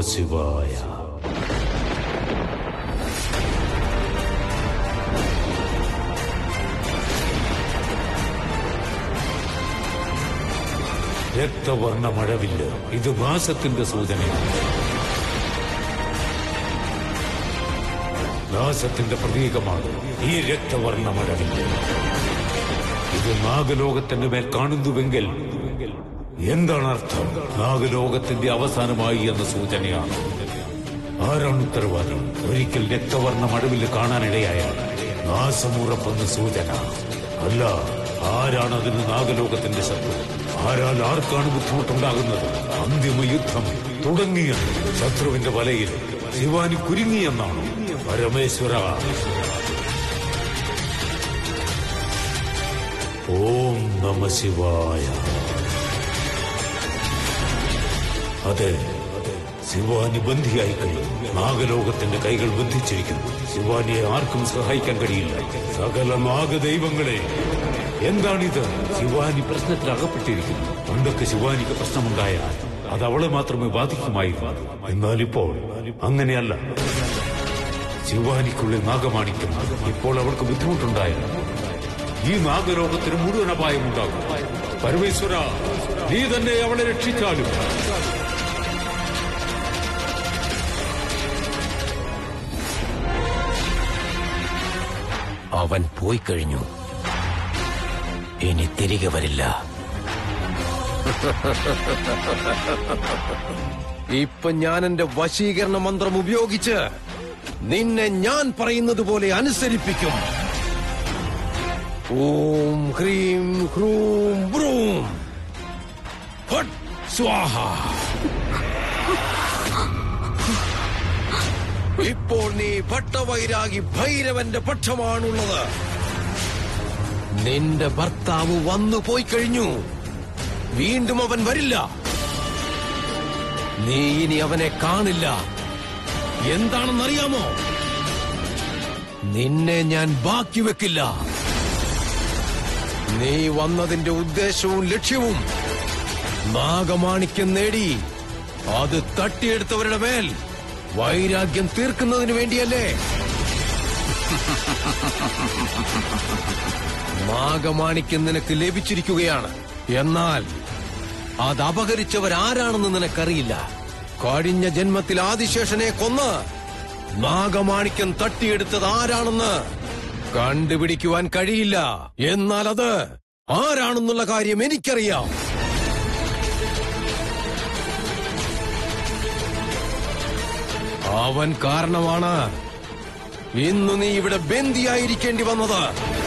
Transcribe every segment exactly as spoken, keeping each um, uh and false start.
ശിവായ. രക്തവർണ്ണ മഴവില്ല്, ഇത് നാശത്തിന്റെ സൂചനയാണ്. നാശത്തിന്റെ പ്രതീകമാണ് ഈ രക്തവർണ്ണ മഴവില്ല്. ഇത് നാഗലോകത്തിന്റെ മേൽ കാണുന്നുവെങ്കിൽ എന്താണ് അർത്ഥം? നാഗലോകത്തിന്റെ അവസാനമായി എന്ന സൂചനയാണ്. ആരാണ് ഉത്തരവാദി? ഒരിക്കൽ രക്തവർണ്ണ മഴവില്ല് കാണാനിടയായാൽ നാശമുറപ്പെന്ന സൂചന. അല്ല, ആരാണ് അതിന് നാഗലോകത്തിന്റെ ശത്രു? ആരാൽ ആർക്കാണ് ബുദ്ധിമുട്ടുണ്ടാകുന്നത്? അന്തിമ യുദ്ധം തുടങ്ങിയത് ശത്രുവിന്റെ വലയിൽ ശിവാനി കുരുങ്ങിയെന്നാണ്. പരമേശ്വര, ഓം നമ ശിവായ. അതെ, ശിവാനി ബന്ധിയായി കഴിയും. നാഗലോകത്തിന്റെ കൈകൾ ബന്ധിച്ചിരിക്കുന്നു. ശിവാനിയെ ആർക്കും സഹായിക്കാൻ കഴിയില്ല. സകല നാഗദൈവങ്ങളെ, എന്താണിത്? ശിവാനി പ്രശ്നത്തിൽ അകപ്പെട്ടിരിക്കുന്നു. പണ്ടൊക്കെ ശിവാനിക്ക് പ്രശ്നമുണ്ടായാൽ അത് അവളെ മാത്രമേ ബാധിക്കുമായിരുന്നു. എന്നാൽ ഇപ്പോൾ അങ്ങനെയല്ല. ശിവാനിക്കുള്ളിൽ നാഗമാണിക്കുന്നു. ഇപ്പോൾ അവൾക്ക് ബുദ്ധിമുട്ടുണ്ടായാൽ ഈ നാഗലോകത്തിന് മുഴുവൻ അപായമുണ്ടാകും. പരമേശ്വര, നീ തന്നെ അവളെ രക്ഷിച്ചാലും. അവൻ പോയി കഴിഞ്ഞു. ഇനി തിരികെ വരില്ല. ഇപ്പൊ ഞാൻ എന്റെ വശീകരണ മന്ത്രം ഉപയോഗിച്ച് നിന്നെ ഞാൻ പറയുന്നത് പോലെ അനുസരിപ്പിക്കും. ഓം ഹ്രീം ഹ്രൂം ബ്രൂം ഫട്ട് സ്വാഹ. ഇപ്പോൾ നീ ഭട്ടവൈരാഗി ഭൈരവന്റെ പക്ഷമാണുള്ളത്. നിന്റെ ഭർത്താവ് വന്നു പോയി കഴിഞ്ഞു. വീണ്ടും അവൻ വരില്ല. നീ ഇനി അവനെ കാണില്ല. എന്താണെന്നറിയാമോ? നിന്നെ ഞാൻ ബാക്കി വെക്കില്ല. നീ വന്നതിന്റെ ഉദ്ദേശവും ലക്ഷ്യവും നാഗമാണിക്യം നേടി അത് തട്ടിയെടുത്തവരുടെ മേൽ വൈരാഗ്യം തീർക്കുന്നതിന് വേണ്ടിയല്ലേ? നാഗമാണിക്യം നിനക്ക് ലഭിച്ചിരിക്കുകയാണ്. എന്നാൽ അത് അപഹരിച്ചവരാരാണെന്ന് നിനക്കറിയില്ല. കഴിഞ്ഞ ജന്മത്തിൽ ആദിശേഷനെ കൊന്ന് നാഗമാണിക്യം തട്ടിയെടുത്തത് ആരാണെന്ന് കണ്ടുപിടിക്കുവാൻ കഴിയില്ല. എന്നാൽ അത് ആരാണെന്നുള്ള കാര്യം എനിക്കറിയാം. അവൻ കാരണമാണ് ഇന്ന് നീ ഇവിടെ ബന്ദിയായിരിക്കേണ്ടി വന്നത്.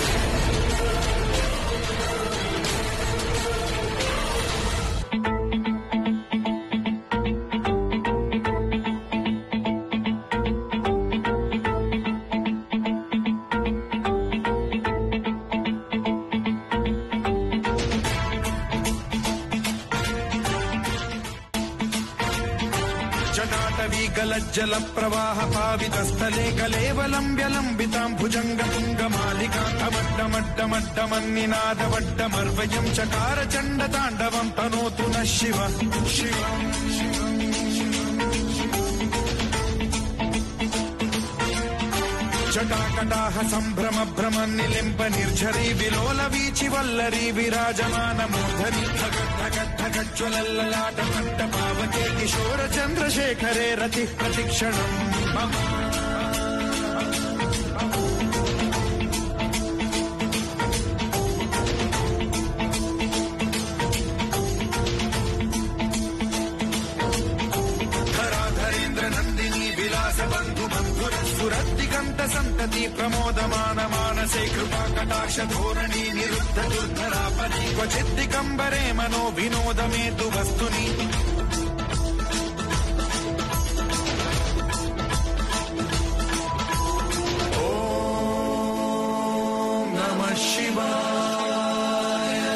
जल प्रवाह पावित स्थले कलेवलंब्य लंबितां भुजंग तुंग मालिका अमड्डमड्डमड्डमन्निनाद वड्डमर्वयं चकार चंड तांडवं तनोतु न शिव शिव जटाकटाह संभ्रम भ्रम निलिंब निर्झरी विलोल वीचि वल्लरी विराजमान मूर्धनि ज्वलल्ललाट मट्ट पावके किशोर चंद्रशेखरे रति प्रतिक्षणम् मम धराधरेन्द्र नंदिनी विलास बंधु बंधुर सुरद्दिगंत संतति प्रमोदमान मानसे कृपा कटाक्ष धोरणी निरुद्ध दुर्धरापरि क्वचित् दिगंबरे मनो विनोद में तु वस्तुनि ओम नमः शिवाय।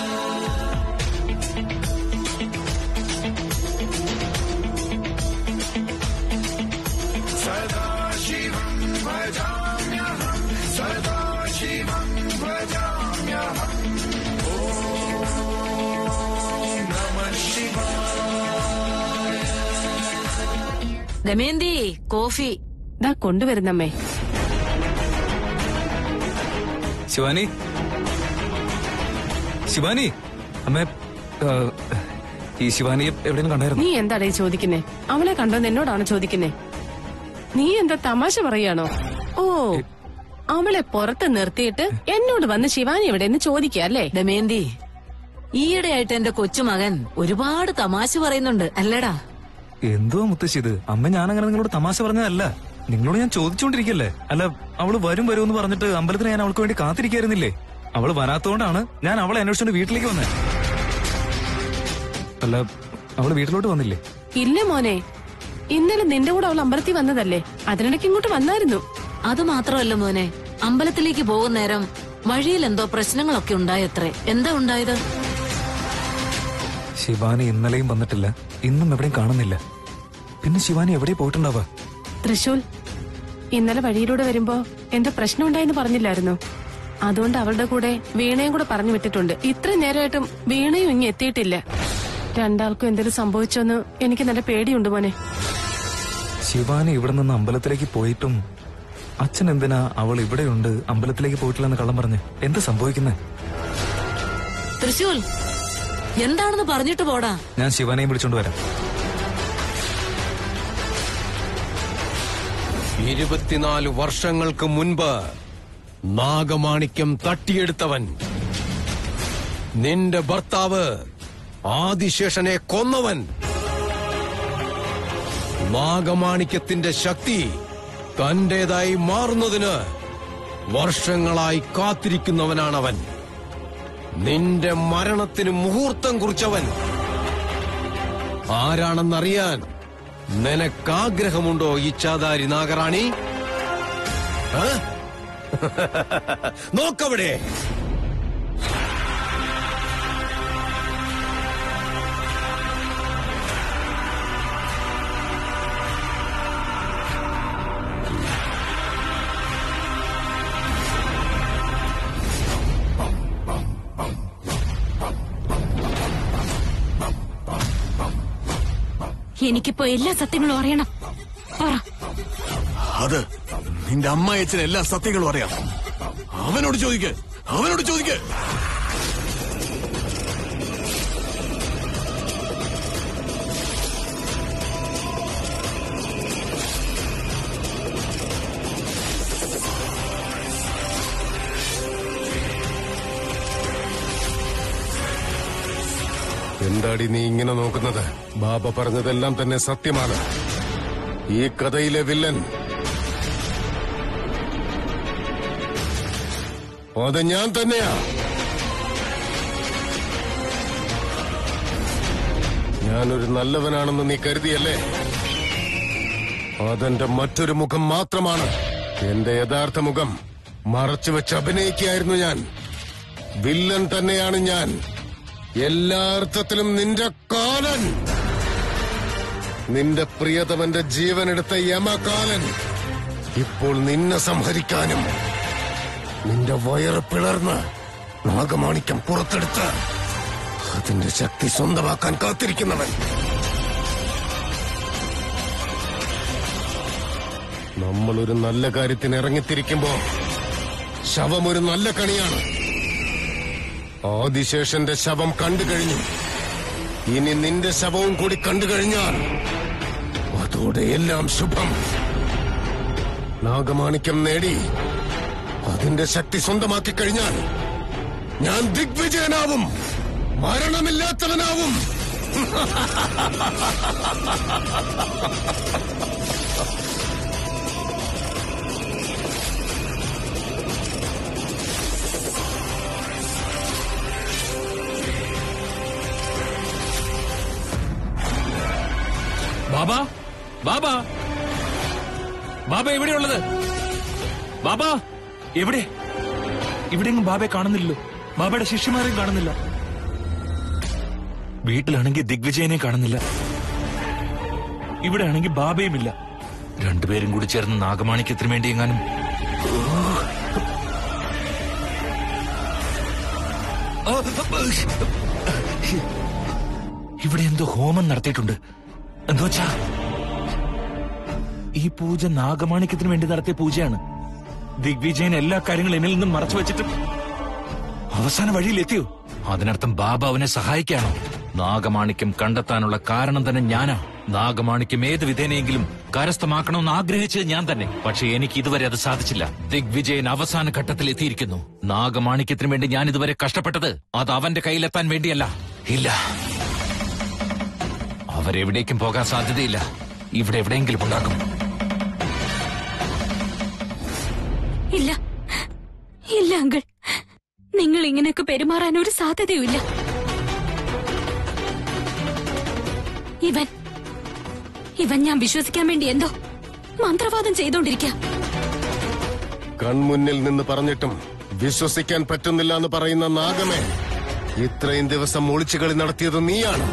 सदा शिवं भजाम्यहं सदा शिवं भजाम्यहम् ओम नमः शिवाय। ദമയന്തി, കോഫി ദാ കൊണ്ടുവരുന്നമ്മേ. ശിവാനി, ശിവാനി, അമ്മേ, ഈ ശിവാനിയെ എവിടെയും കണ്ടായിരുന്നു? നീ എന്താടേ ചോദിക്കുന്നേ? അവളെ കണ്ടോന്ന് എന്നോടാണ് ചോദിക്കുന്നേ? നീ എന്താ തമാശ പറയാണോ? ഓ, അവളെ പുറത്ത് നിർത്തിയിട്ട് എന്നോട് വന്ന് ശിവാനി എവിടെയെന്ന് ചോദിക്കല്ലേ? ദമയന്തി, ഈയിടെയായിട്ട് എന്റെ കൊച്ചുമകൻ ഒരുപാട് തമാശ പറയുന്നുണ്ട് അല്ലേടാ? എന്തോ മുത്തശ്ശി ഇത്? അമ്മ ഞാനങ്ങനെ നിങ്ങളോട് തമാശ പറഞ്ഞതല്ല, നിങ്ങളോട് ഞാൻ ചോദിച്ചോണ്ടിരിക്കല്ലേ. അല്ല, അവള് വരും വരും എന്ന് പറഞ്ഞിട്ട് അമ്പലത്തിന് ഞാൻ അവൾക്ക് വേണ്ടി കാത്തിരിക്കായിരുന്നില്ലേ? അവള് വരാത്തോണ്ടാണ് ഞാൻ അവളെ അന്വേഷിച്ചോണ്ട് വീട്ടിലേക്ക് വന്നേ. അല്ല, അവള് വീട്ടിലോട്ട് വന്നില്ലേ? ഇല്ല മോനെ, ഇന്നലെ നിന്റെ കൂടെ അവൾ അമ്പലത്തിൽ വന്നതല്ലേ, അതിനിടയ്ക്ക് ഇങ്ങോട്ട് വന്നായിരുന്നു. അത് മാത്രമല്ല മോനെ, അമ്പലത്തിലേക്ക് പോകുന്ന നേരം വഴിയിൽ എന്തോ പ്രശ്നങ്ങളൊക്കെ ഉണ്ടായത്രേ. എന്താ ഉണ്ടായത്? ശിവാനി ഇന്നലെയും വന്നിട്ടില്ല, ഇന്നും എവിടെയും കാണുന്നില്ല. പിന്നെ ശിവാനി എവിടെ പോയിട്ടുണ്ടാവാ? തൃശൂൽ. ഇന്നലെ വഴിയിലൂടെ വരുമ്പോ എന്തോ പ്രശ്നം ഉണ്ടായെന്ന് പറഞ്ഞില്ലായിരുന്നു? അതുകൊണ്ട് അവളുടെ കൂടെ വീണയും കൂടെ പറഞ്ഞു വിട്ടിട്ടുണ്ട്. ഇത്ര നേരമായിട്ടും വീണയും ഇങ്ങ് എത്തിയിട്ടില്ല. രണ്ടാൾക്കും എന്തെങ്കിലും സംഭവിച്ചോന്ന് എനിക്ക് നല്ല പേടിയുണ്ട് മോനെ. ശിവാനി ഇവിടെ നിന്ന് അമ്പലത്തിലേക്ക് പോയിട്ടും അച്ഛൻ എന്തിനാ അവൾ ഇവിടെയുണ്ട് അമ്പലത്തിലേക്ക് പോയിട്ടില്ലെന്ന് കള്ളം പറഞ്ഞ്? എന്ത് സംഭവിക്കുന്നേ? തൃശൂൽ, എന്താണെന്ന് പറഞ്ഞിട്ട് പോടാ. ഞാൻ ശിവാനിയെ വിളിച്ചോണ്ട് വരാം. ഇരുപത്തിനാല് വർഷങ്ങൾക്ക് മുൻപ് നാഗമാണിക്യം തട്ടിയെടുത്തവൻ നിന്റെ ഭർത്താവ് ആദിശേഷനെ കൊന്നവൻ. നാഗമാണിക്യത്തിന്റെ ശക്തി തന്റേതായി മാറുന്നതിന് വർഷങ്ങളായി കാത്തിരിക്കുന്നവനാണവൻ. നിന്റെ മരണത്തിന് മുഹൂർത്തം കുറിച്ചവൻ. ആരാണെന്നറിയാൻ നിനക്കാഗ്രഹമുണ്ടോ ഇച്ഛാധാരി നാഗറാണി? നോക്കവിടെ. എനിക്കിപ്പോ എല്ലാ സത്യങ്ങളും അറിയണം. അത് നിന്റെ അമ്മായച്ചന് എല്ലാ സത്യങ്ങളും അറിയാം. അവനോട് ചോദിക്ക്, അവനോട് ചോദിക്ക്. എന്താടി നീ ഇങ്ങനെ നോക്കുന്നത്? ബാബ പറഞ്ഞതെല്ലാം തന്നെ സത്യമാണ്. ഈ കഥയിലെ വില്ലൻ അത് ഞാൻ തന്നെയാ. ഞാനൊരു നല്ലവനാണെന്ന് നീ കരുതിയല്ലേ? അതെന്റെ മറ്റൊരു മുഖം മാത്രമാണ്. എന്റെ യഥാർത്ഥ മുഖം മറച്ചുവെച്ച് അഭിനയിക്കുകയായിരുന്നു ഞാൻ. വില്ലൻ തന്നെയാണ് ഞാൻ. എല്ലാ അർത്ഥത്തിലും നിന്റെ കാലൻ, നിന്റെ പ്രിയതമന്റെ ജീവനെടുത്ത യമകാലൻ ഇപ്പോൾ നിന്നെ സംഹരിക്കാനും നിന്റെ വയറ് പിളർന്ന് നാഗമാണിക്യം പുറത്തെടുത്ത് അതിന്റെ ശക്തി സ്വന്തമാക്കാൻ കാത്തിരിക്കുന്നവൻ. നമ്മളൊരു നല്ല കാര്യത്തിന് ഇറങ്ങിത്തിരിക്കുമ്പോ ശവം ഒരു നല്ല കണിയാണ്. ആദിശേഷന്റെ ശവം കണ്ടു കഴിഞ്ഞു. ഇനി നിന്റെ ശവവും കൂടി കണ്ടു കഴിഞ്ഞാൽ അതോടെ എല്ലാം ശുഭം. നാഗമാണിക്യം നേടി അതിന്റെ ശക്തി സ്വന്തമാക്കി കഴിഞ്ഞാൽ ഞാൻ ദിഗ്വിജയനാവും, മരണമില്ലാത്തവനാവും. ബാബാ, ബാബാ, ബാബ എവിടെയുള്ളത്? ബാബാ എവിടെ? ഇവിടെയെങ്കിലും ബാബയെ കാണുന്നില്ലല്ലോ. ബാബയുടെ ശിഷ്യന്മാരെയും കാണുന്നില്ല. വീട്ടിലാണെങ്കിൽ ദിഗ്വിജയനെ കാണുന്നില്ല. ഇവിടെ ആണെങ്കിൽ ബാബയും ഇല്ല. രണ്ടുപേരും കൂടി ചേർന്ന് നാഗമാണിക്യത്തിന് വേണ്ടി എങ്ങാനും. ഇവിടെ എന്തോ ഹോമം നടത്തിയിട്ടുണ്ട്. എന്തോ വെച്ചാ ഈ പൂജ നാഗമാണിക്യത്തിന് വേണ്ടി നടത്തിയ പൂജയാണ്. ദിഗ്വിജയൻ എല്ലാ കാര്യങ്ങളും എന്നിൽ നിന്നും മറച്ചു വെച്ചിട്ടും അവസാന വഴിയിലെത്തിയോ? അതിനർത്ഥം ബാബ അവനെ സഹായിക്കാണോ? നാഗമാണിക്യം കണ്ടെത്താനുള്ള കാരണം തന്നെ ഞാനാ. നാഗമാണിക്യം ഏത് വിധേനയെങ്കിലും കരസ്ഥമാക്കണമെന്ന് ആഗ്രഹിച്ചത് ഞാൻ തന്നെ. പക്ഷെ എനിക്ക് ഇതുവരെ അത് സാധിച്ചില്ല. ദിഗ്വിജയൻ അവസാന ഘട്ടത്തിൽ എത്തിയിരിക്കുന്നു. നാഗമാണിക്യത്തിന് വേണ്ടി ഞാൻ ഇതുവരെ കഷ്ടപ്പെട്ടത് അത് അവന്റെ കയ്യിലെത്താൻ വേണ്ടിയല്ല. ഇല്ല, അവരെവിടേക്കും പോകാൻ സാധ്യതയില്ല. ഇവിടെ എവിടെയെങ്കിലും ഉണ്ടാകും. ഇല്ല ഇല്ല അങ്കിൾ, നിങ്ങൾ ഇങ്ങനെയൊക്കെ പെരുമാറാൻ ഒരു സാധ്യതയുമില്ല. ഇവൻ ഇവൻ ഞാൻ വിശ്വസിക്കാൻ വേണ്ടി എന്തോ മന്ത്രവാദം ചെയ്തോണ്ടിരിക്കാം. കൺമുന്നിൽ നിന്ന് പറഞ്ഞിട്ടും വിശ്വസിക്കാൻ പറ്റുന്നില്ല എന്ന് പറയുന്ന നാഗമേ, ഇത്രയും ദിവസം ഒളിച്ചുകളി നടത്തിയത് നീയാണ്.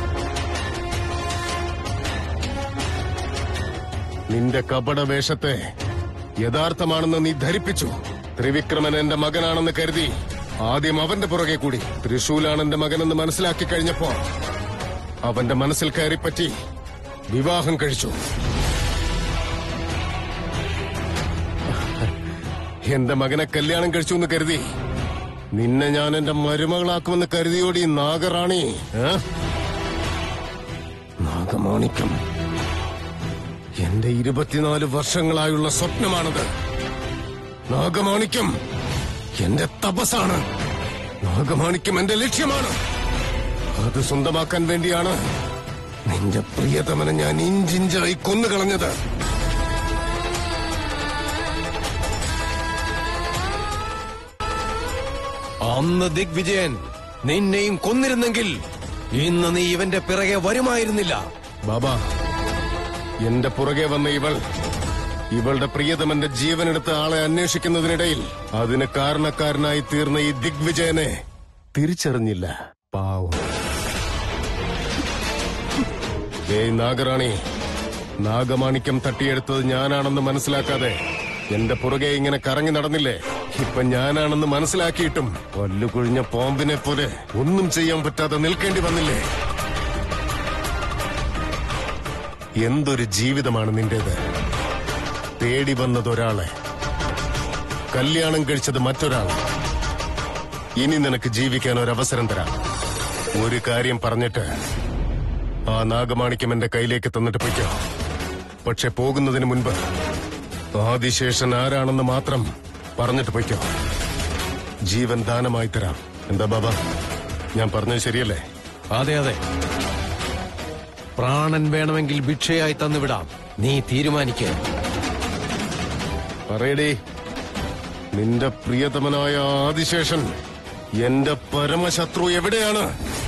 നിന്റെ കപടവേഷത്തെ യഥാർത്ഥമാണെന്ന് നീ ധരിപ്പിച്ചു. ത്രിവിക്രമൻ എന്റെ മകനാണെന്ന് കരുതി ആദ്യം അവന്റെ പുറകെ കൂടി. തൃശൂലാണ് എന്റെ മകനെന്ന് മനസ്സിലാക്കി കഴിഞ്ഞപ്പോ അവന്റെ മനസ്സിൽ കയറിപ്പറ്റി വിവാഹം കഴിച്ചു. എന്റെ മകനെ കല്യാണം കഴിച്ചു എന്ന് കരുതി നിന്നെ ഞാൻ എന്റെ മരുമകളാക്കുമെന്ന് കരുതിയോടി നാഗറാണി. നാഗമാണിക്യം എന്റെ ഇരുപത്തിനാല് വർഷങ്ങളായുള്ള സ്വപ്നമാണത്. നാഗമാണിക്യം എന്റെ തപസ്സാണ്. നാഗമാണിക്യം എന്റെ ലക്ഷ്യമാണ്. അത് സ്വന്തമാക്കാൻ വേണ്ടിയാണ് നിന്റെ പ്രിയതമനെ ഞാൻ ഇഞ്ചിഞ്ചായി കൊന്നുകളഞ്ഞത്. അന്ന് ദിഗ്വിജയൻ നിന്നെയും കൊന്നിരുന്നെങ്കിൽ ഇന്ന് നീ ഇവന്റെ പിറകെ വരുമായിരുന്നില്ല. ബാബാ, എന്റെ പുറകെ വന്ന ഇവൾ ഇവളുടെ പ്രിയതമന്റെ ജീവനെടുത്ത ആളെ അന്വേഷിക്കുന്നതിനിടയിൽ അതിന് കാരണക്കാരനായി തീർന്ന ഈ ദിഗ്വിജയനെ തിരിച്ചറിഞ്ഞില്ല. പാവം. ഏയ് നാഗറാണി, നാഗമാണിക്യം തട്ടിയെടുത്തത് ഞാനാണെന്ന് മനസ്സിലാക്കാതെ എന്റെ പുറകെ ഇങ്ങനെ കറങ്ങി നടന്നില്ലേ? ഇപ്പൊ ഞാനാണെന്ന് മനസ്സിലാക്കിയിട്ടും പല്ലുകുഴിഞ്ഞ പാമ്പിനെ പോലെ ഒന്നും ചെയ്യാൻ പറ്റാതെ നിൽക്കേണ്ടി വന്നില്ലേ? എന്തൊരു ജീവിതമാണ് നിന്റേത്. തേടി വന്നതൊരാളെ, കല്യാണം കഴിച്ചത് മറ്റൊരാൾ. ഇനി നിനക്ക് ജീവിക്കാൻ ഒരവസരം തരാം. ഒരു കാര്യം പറഞ്ഞിട്ട് ആ നാഗമാണിക്യം എന്റെ കയ്യിലേക്ക് തന്നിട്ട് പൊയ്ക്കോ. പക്ഷെ പോകുന്നതിന് മുൻപ് ആദിശേഷൻ ആരാണെന്ന് മാത്രം പറഞ്ഞിട്ട് പൊയ്ക്കോ. ജീവൻ ദാനമായി തരാം. എന്താ ബാബ, ഞാൻ പറഞ്ഞത് ശരിയല്ലേ? അതെ അതെ, പ്രാണൻ വേണമെങ്കിൽ ഭിക്ഷയായി തന്നുവിടാം. നീ തീരുമാനിക്ക. പറയടി, നിന്റെ പ്രിയതമനായ ആദിശേഷൻ എന്റെ പരമശത്രു എവിടെയാണ്?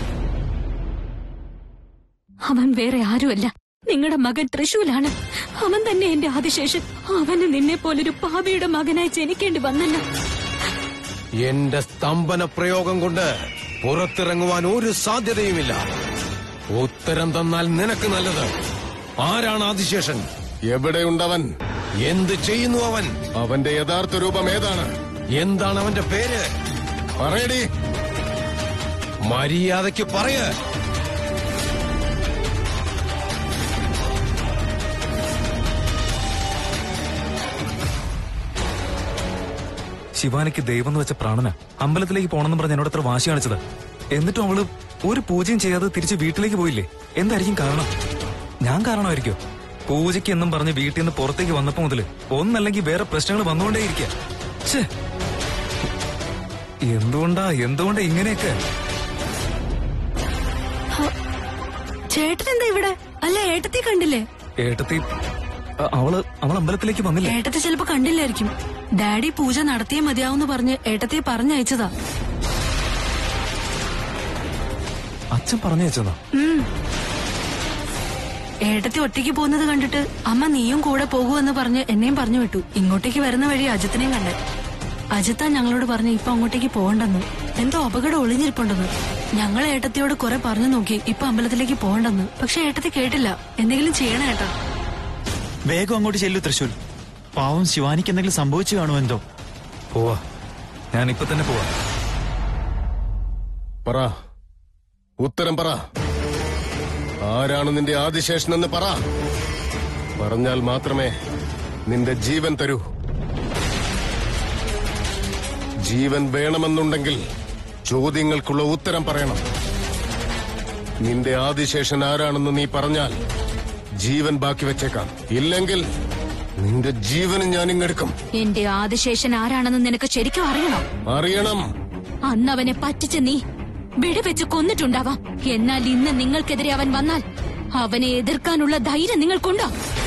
അവൻ വേറെ ആരുമല്ല, നിങ്ങളുടെ മകൻ തൃശൂലാണ്. അവൻ തന്നെ എന്റെ ആദിശേഷൻ. അവന് നിന്നെ പോലൊരു പാപിയുടെ മകനായി ജനിക്കേണ്ടി വന്നല്ലോ. എന്റെ സ്തംഭന പ്രയോഗം കൊണ്ട് പുറത്തിറങ്ങുവാൻ ഒരു സാധ്യതയുമില്ല. ഉത്തരം തന്നാൽ നിനക്ക് നല്ലത്. ആരാണ് ആദിശേഷൻ? എവിടെയുണ്ടവൻ? എന്ത് ചെയ്യുന്നു അവൻ? അവന്റെ യഥാർത്ഥ രൂപം ഏതാണ്? എന്താണ് അവന്റെ പേര്? പറയടി. മര്യാദയ്ക്ക് പറയ. ശിവാനിക്ക് ദൈവം എന്ന് വെച്ച പ്രാണന അമ്പലത്തിലേക്ക് പോണെന്ന് പറഞ്ഞ് എന്നോട് എത്ര വാശി കാണിച്ചത്. എന്നിട്ടും അവള് ഒരു പൂജയും ചെയ്യാതെ തിരിച്ച് വീട്ടിലേക്ക് പോയില്ലേ? എന്തായിരിക്കും കാരണം? ഞാൻ കാരണമായിരിക്കോ? പൂജയ്ക്ക് എന്നും പറഞ്ഞ് വീട്ടിൽ നിന്ന് പുറത്തേക്ക് വന്നപ്പോ മുതല് ഒന്നല്ലെങ്കിൽ വേറെ പ്രശ്നങ്ങൾ വന്നുകൊണ്ടേയിരിക്കുക. എന്തുകൊണ്ടാ എന്തുകൊണ്ടാ ഇങ്ങനെയൊക്കെ? ചേട്ടൻ എന്താ ഇവിടെ? അല്ല, ഏട്ടത്തി കണ്ടില്ലേ? ഏട്ടത്തി അവള് അവൾ അമ്പലത്തിലേക്ക് വന്നില്ല. ഏട്ടത്തി ചിലപ്പോ കണ്ടില്ലായിരിക്കും. ഡാഡി പൂജ നടത്തിയേ മതിയാവെന്ന് പറഞ്ഞ് ഏട്ടത്തിയെ പറഞ്ഞയച്ചതാ. അച്ഛൻ പറഞ്ഞയച്ചതാ? ഏട്ടത്തി ഒറ്റയ്ക്ക് പോകുന്നത് കണ്ടിട്ട് അമ്മ നീയും കൂടെ പോകുമെന്ന് പറഞ്ഞ് എന്നെയും പറഞ്ഞു വിട്ടു. ഇങ്ങോട്ടേക്ക് വരുന്ന വഴി അജിത്തിനെയും കണ്ടേ. അജിത്താ ഞങ്ങളോട് പറഞ്ഞ് ഇപ്പൊ അങ്ങോട്ടേക്ക് പോകണ്ടെന്ന്. എന്തോ അപകടം ഒളിഞ്ഞിരിപ്പുണ്ടെന്ന്. ഞങ്ങൾ ഏട്ടത്തിയോട് കുറെ പറഞ്ഞു നോക്കി ഇപ്പൊ അമ്പലത്തിലേക്ക് പോകണ്ടെന്ന്. പക്ഷെ ഏട്ടത്തി കേട്ടില്ല. എന്തെങ്കിലും ചെയ്യണേ ഏട്ടാ. വേഗം അങ്ങോട്ട് ചെല്ലു തൃശൂൽ. പാവം ശിവാനിക്ക് എന്തെങ്കിലും സംഭവിച്ചു കാണുമോ എന്തോ. പോവാ, ഞാൻ ഇപ്പൊ തന്നെ പോവാ. പറ, ഉത്തരം പറ. ആരാണ് നിന്റെ ആദിശേഷൻ എന്ന് പറ. പറഞ്ഞാൽ മാത്രമേ നിന്റെ ജീവൻ തരൂ. ജീവൻ വേണമെന്നുണ്ടെങ്കിൽ ചോദ്യങ്ങൾക്കുള്ള ഉത്തരം പറയണം. നിന്റെ ആദിശേഷൻ ആരാണെന്ന് നീ പറഞ്ഞാൽ ജീവൻ ബാക്കി വെച്ചേക്കാം. ഇല്ലെങ്കിൽ നിന്റെ ജീവനും ഞാൻ ഇങ്ങെടുക്കും. എന്റെ ആദിശേഷൻ ആരാണെന്ന് നിനക്ക് ശരിക്കും അറിയണം. അറിയണം. അന്ന് അവനെ പറ്റിച്ച് നീ വെടിവെച്ച് കൊന്നിട്ടുണ്ടാവാം. എന്നാൽ ഇന്ന് നിങ്ങൾക്കെതിരെ അവൻ വന്നാൽ അവനെ എതിർക്കാനുള്ള ധൈര്യം നിങ്ങൾക്കുണ്ടോ?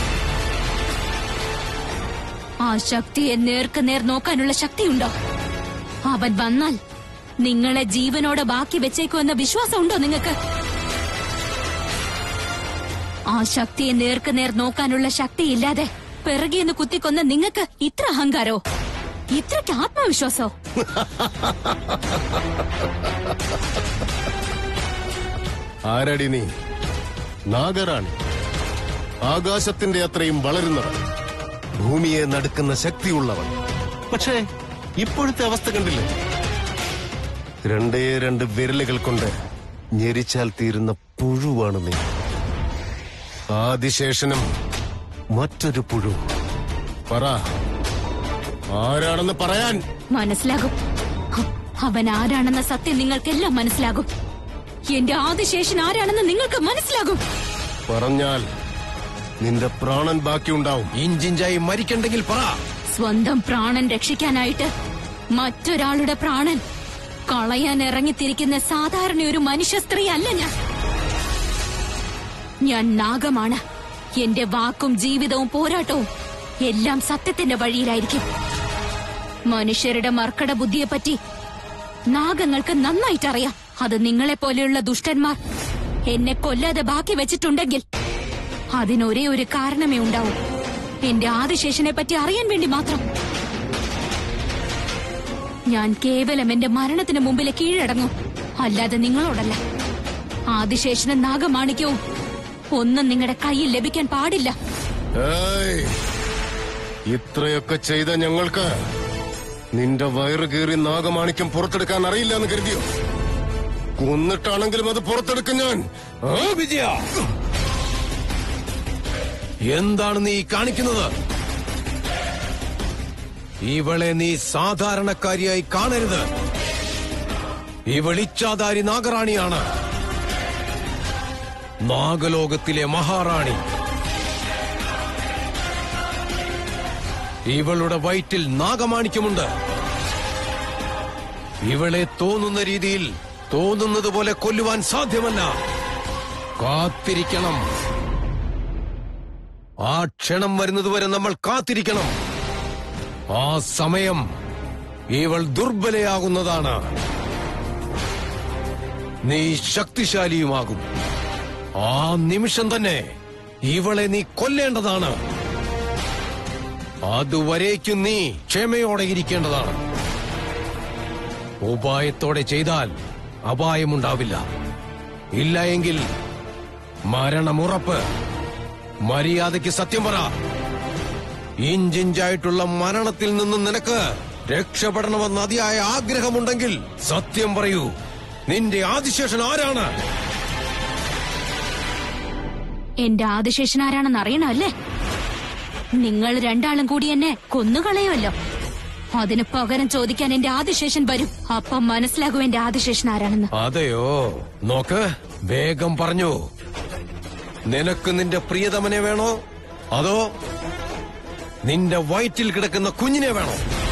ആ ശക്തിയെ നേർക്ക് നേർ നോക്കാനുള്ള ശക്തിയുണ്ടോ? അവൻ വന്നാൽ നിങ്ങളെ ജീവനോടെ ബാക്കി വെച്ചേക്കുമെന്ന വിശ്വാസമുണ്ടോ നിങ്ങൾക്ക്? ആ ശക്തിയെ നേർക്ക് നേർ നോക്കാനുള്ള ശക്തിയില്ലാതെ പിറകിയെന്ന് കുത്തിക്കൊന്ന നിങ്ങൾക്ക് ഇത്ര അഹങ്കാരോ, ഇത്രയ്ക്ക് ആത്മവിശ്വാസോ? ആരടി നീ? നാഗറാണി. ആകാശത്തിന്റെ അത്രയും വളരുന്നവൻ, ഭൂമിയെ നടുക്കുന്ന ശക്തിയുള്ളവൻ. പക്ഷേ ഇപ്പോഴത്തെ അവസ്ഥ കണ്ടില്ലേ? രണ്ടേ രണ്ട് വിരലുകൾ കൊണ്ട് ഞെരിച്ചാൽ തീരുന്ന പുഴുവാണ് നീ. ആദിശേഷനും മറ്റൊരു പുഴു. പറ, ആരാണെന്ന് പറയാൻ. മനസ്സിലാകും. അവൻ ആരാണെന്ന സത്യം നിങ്ങൾക്കെല്ലാം മനസ്സിലാകും. എന്റെ ആദിശേഷൻ ആരാണെന്ന് നിങ്ങൾക്ക് മനസ്സിലാകും. പറഞ്ഞാൽ നിന്റെ പ്രാണൻ ബാക്കിയുണ്ടാവും. ഇഞ്ചിഞ്ചായി മരിക്കണ്ടെങ്കിൽ പറ. സ്വന്തം പ്രാണൻ രക്ഷിക്കാനായിട്ട് മറ്റൊരാളുടെ പ്രാണൻ കളയാൻ ഇറങ്ങിത്തിരിക്കുന്ന സാധാരണ ഒരു മനുഷ്യ സ്ത്രീ അല്ല ഞാൻ. ഞാൻ നാഗമാണ്. എന്റെ വാക്കും ജീവിതവും പോരാട്ടവും എല്ലാം സത്യത്തിന്റെ വഴിയിലായിരിക്കും. മനുഷ്യരുടെ മർക്കട ബുദ്ധിയെപ്പറ്റി നാഗങ്ങൾക്ക് നന്നായിട്ടറിയാം. അത് നിങ്ങളെപ്പോലെയുള്ള ദുഷ്ടന്മാർ എന്നെ കൊല്ലാതെ ബാക്കി വെച്ചിട്ടുണ്ടെങ്കിൽ അതിനൊരേ ഒരു കാരണമേ ഉണ്ടാവൂ. എന്റെ ആദിശേഷനെ പറ്റി അറിയാൻ വേണ്ടി മാത്രം. ഞാൻ കേവലം എന്റെ മരണത്തിന് മുമ്പിലെ കീഴടങ്ങും, അല്ലാതെ നിങ്ങളോടല്ല. ആദിശേഷനും നാഗമാണിക്യവും ഒന്നും നിങ്ങളുടെ കയ്യിൽ ലഭിക്കാൻ പാടില്ല. ഏയ്, ഇത്രയൊക്കെ ചെയ്ത ഞങ്ങൾക്ക് നിന്റെ വയറ് കീറി നാഗമാണിക്യം പുറത്തെടുക്കാൻ അറിയില്ല എന്ന് കരുതിയോ? കൊന്നിട്ടാണെങ്കിലും അത് പുറത്തെടുക്കും ഞാൻ. വിജയ, എന്താണ് നീ കാണിക്കുന്നത്? ഇവളെ നീ സാധാരണക്കാരിയായി കാണരുത്. ഇവളിച്ചാധാരി നാഗറാണിയാണ്, നാഗലോകത്തിലെ മഹാറാണി. ഇവളുടെ വയറ്റിൽ നാഗമാണിക്യമുണ്ട്. ഇവളെ തോന്നുന്ന രീതിയിൽ തോന്നുന്നത് പോലെ കൊല്ലുവാൻ സാധ്യമല്ല. കാത്തിരിക്കണം. ആ ക്ഷണം വരുന്നതുവരെ നമ്മൾ കാത്തിരിക്കണം. ആ സമയം ഇവൾ ദുർബലയാകുന്നതാണ്. നീ ശക്തിശാലിയുമാകും. ആ നിമിഷം തന്നെ ഇവളെ നീ കൊല്ലേണ്ടതാണ്. അതുവരേക്കും നീ ക്ഷമയോടെ ഇരിക്കേണ്ടതാണ്. ഉപായത്തോടെ ചെയ്താൽ അപായമുണ്ടാവില്ല. ഇല്ല എങ്കിൽ മരണമുറപ്പ്. മര്യാദയ്ക്ക് സത്യം പറ. ഇഞ്ചിഞ്ചായിട്ടുള്ള മരണത്തിൽ നിന്നും നിനക്ക് രക്ഷപ്പെടണമെന്ന് അതിയായ ആഗ്രഹമുണ്ടെങ്കിൽ സത്യം പറയൂ. നിന്റെ ആദിശേഷൻ ആരാണ്? എന്റെ ആദിശേഷൻ ആരാണെന്ന് അറിയണമല്ലേ? നിങ്ങൾ രണ്ടാളും കൂടി എന്നെ കൊന്നുകളയുമല്ലോ. അതിന് പകരം ചോദിക്കാൻ എന്റെ ആദിശേഷൻ വരും. അപ്പം മനസ്സിലാകും എന്റെ ആദിശേഷൻ ആരാണെന്ന്. അതെയോ? നോക്ക്, വേഗം പറഞ്ഞു. നിനക്ക് നിന്റെ പ്രിയതമനെ വേണോ, അതോ നിന്റെ വയറ്റിൽ കിടക്കുന്ന കുഞ്ഞിനെ വേണോ?